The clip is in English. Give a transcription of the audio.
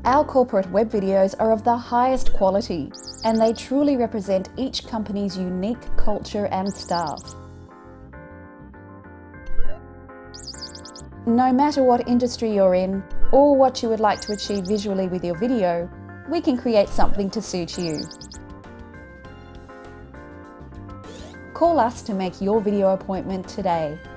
Our corporate web videos are of the highest quality, and they truly represent each company's unique culture and staff. No matter what industry you're in, or what you would like to achieve visually with your video, we can create something to suit you. Call us to make your video appointment today.